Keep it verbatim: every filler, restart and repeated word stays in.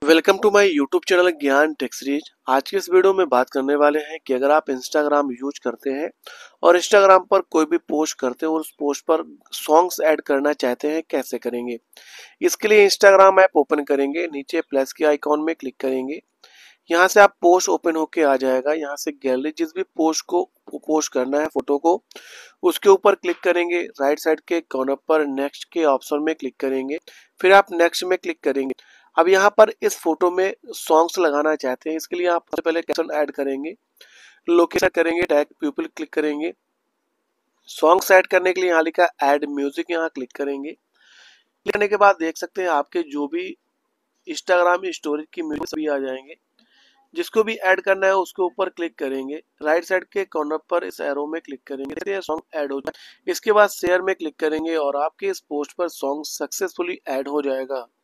Welcome to my YouTube channel Gyan tech series. आज की इस वीडियो में बात करने वाले हैं कि अगर आप इंस्टाग्राम यूज करते हैं और इंस्टाग्राम पर कोई भी पोस्ट करते हैं और उस पोस्ट पर सॉन्ग्स ऐड करना चाहते हैं, कैसे करेंगे। इसके लिए इंस्टाग्राम ऐप ओपन करेंगे, नीचे प्लस के आइकॉन में क्लिक करेंगे। यहाँ से आप पोस्ट ओपन होके आ जाएगा। यहाँ से गैलरी जिस भी पोस्ट को पोस्ट करना है फोटो को, उसके ऊपर क्लिक करेंगे। राइट साइड के कॉर्नर पर नेक्स्ट के ऑप्शन में क्लिक करेंगे, फिर आप नेक्स्ट में क्लिक करेंगे। अब यहाँ पर इस फोटो में सॉन्ग्स लगाना चाहते हैं, इसके लिए आप सबसे पहले कैप्शन ऐड करेंगे, लोकेशन करेंगे, टैग पीपल क्लिक करेंगे। सॉन्ग्स ऐड करने के लिए यहाँ लिखा ऐड म्यूजिक, यहाँ क्लिक करेंगे। क्लिक करने के बाद देख सकते हैं आपके जो भी इंस्टाग्राम स्टोरी की म्यूजिक भी आ जाएंगे। जिसको भी ऐड करना है उसके ऊपर क्लिक करेंगे। राइट साइड के कॉर्नर पर इस एरो में क्लिक करेंगे, सॉन्ग ऐड हो जाए। इसके बाद शेयर में क्लिक करेंगे और आपके इस पोस्ट पर सॉन्ग सक्सेसफुली ऐड हो जाएगा।